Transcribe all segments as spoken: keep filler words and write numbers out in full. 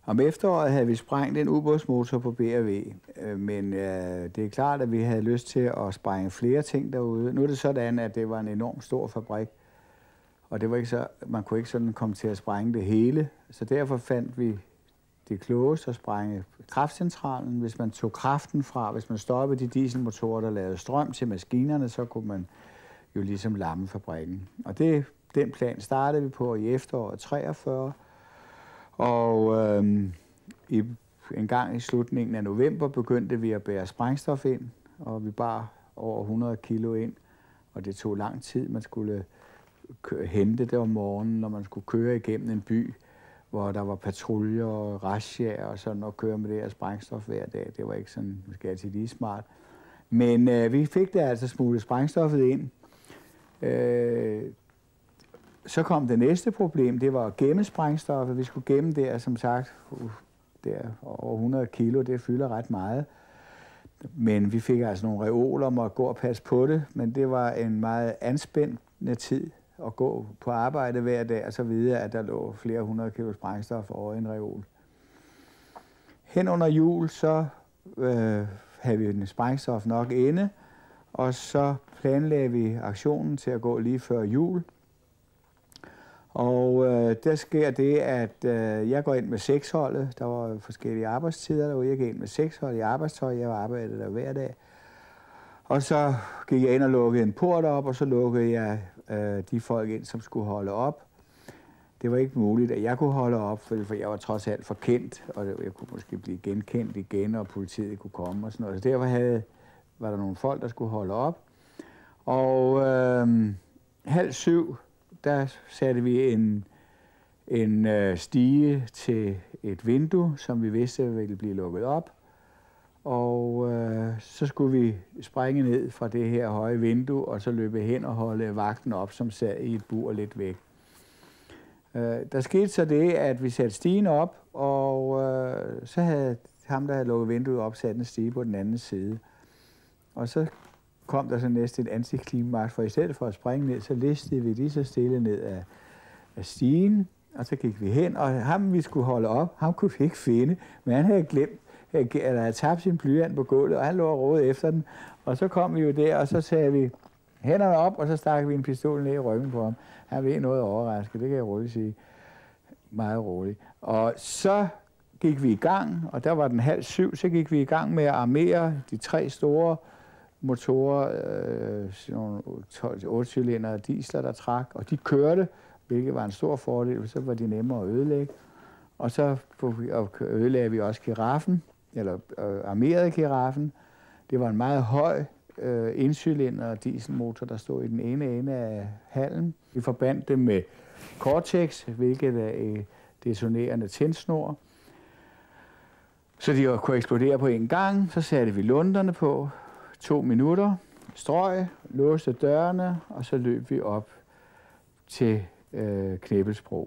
Om efteråret havde vi sprængt en ubådsmotor på B R V, men øh, det er klart, at vi havde lyst til at sprænge flere ting derude. Nu er det sådan, at det var en enorm stor fabrik, og det var ikke så, man kunne ikke sådan komme til at sprænge det hele, så derfor fandt vi det klogest at sprænge kraftcentralen. Hvis man tog kraften fra, hvis man stoppede de dieselmotorer, der lavede strøm til maskinerne, så kunne man jo ligesom lamme fabrikken. Og det, den plan startede vi på i efteråret treogfyrre, og øh, i, en gang i slutningen af november begyndte vi at bære sprængstof ind, og vi bar over hundrede kilo ind, og det tog lang tid. Man skulle hente det om morgenen, når man skulle køre igennem en by, hvor der var patruljer og razziaer og sådan, og køre med det her sprængstof hver dag. Det var ikke sådan, måske altid lige smart. Men øh, vi fik det altså smuglet sprængstoffet ind. Øh, så kom det næste problem, det var at gemme sprængstoffet. Vi skulle gemme der, som sagt, uh, der over hundrede kilo, det fylder ret meget. Men vi fik altså nogle reoler om at gå og passe på det, men det var en meget anspændende tid at gå på arbejde hver dag, og så videre, at der lå flere hundrede kilo sprængstof over en reol. Hen under jul, så øh, havde vi en sprængstof nok inde, og så planlagde vi aktionen til at gå lige før jul. Og øh, der sker det, at øh, jeg går ind med seksholdet. Der var forskellige arbejdstider, der var jeg gik ind med sekshold i arbejdstøj. Jeg arbejdede der hver dag. Og så gik jeg ind og lukkede en port op, og så lukkede jeg øh, de folk ind, som skulle holde op. Det var ikke muligt, at jeg kunne holde op, for jeg var trods alt for kendt, og jeg kunne måske blive genkendt igen, og politiet kunne komme og sådan noget. Så derfor havde, var der nogle folk, der skulle holde op. Og øh, halv syv, der satte vi en, en øh, stige til et vindue, som vi vidste ville blive lukket op. Og øh, så skulle vi springe ned fra det her høje vindue, og så løbe hen og holde vagten op, som sad i et bur lidt væk. Øh, der skete så det, at vi satte stigen op, og øh, så havde ham, der havde lukket vinduet op, sat en stige på den anden side. Og så kom der så næsten et antiklimaks, for i stedet for at springe ned, så listede vi lige så stille ned af, af stigen, og så gik vi hen, og ham, vi skulle holde op, ham kunne vi ikke finde, men han havde glemt, eller havde tabt sin blyant på gulvet, og han lå og rådede efter den. Og så kom vi jo der, og så sagde vi hænderne op, og så stak vi en pistol ned i ryggen på ham. Han blev noget overrasket, det kan jeg roligt sige. Meget roligt. Og så gik vi i gang, og der var den halv syv, så gik vi i gang med at armere de tre store motorer, øh, sådan nogle otte-cylindrede diesler, der trak, og de kørte, hvilket var en stor fordel, så var de nemmere at ødelægge. Og så ødelagde vi også giraffen, eller øh, armerede giraffen. Det var en meget høj øh, encylinder dieselmotor, der stod i den ene ende af hallen. Vi forbandt det med Cortex, hvilket er et detonerende tændsnor. Så de kunne eksplodere på en gang. Så satte vi lunderne på, to minutter, strøg, låste dørene, og så løb vi op til øh, Knebbelsbro.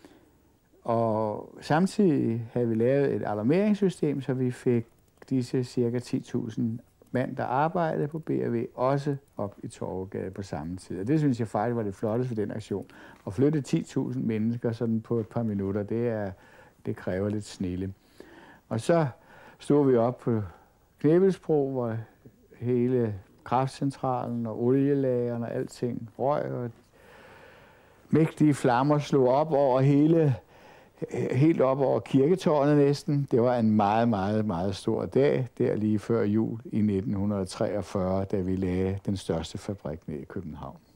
Og samtidig havde vi lavet et alarmeringssystem, så vi fik disse cirka ti tusind mand, der arbejdede på B R V, også op i Torvegade på samme tid. Og det synes jeg faktisk var det flotteste ved den aktion. At flytte ti tusind mennesker sådan på et par minutter, det, er, det kræver lidt snilde. Og så stod vi op på Knebbelsbro, hvor hele kraftcentralen og olielagerne og alting røg, og mægtige flammer slog op over hele, helt op over kirketårnet næsten. Det var en meget, meget, meget stor dag, der lige før jul i nitten treogfyrre, da vi lagde den største fabrik ned i København.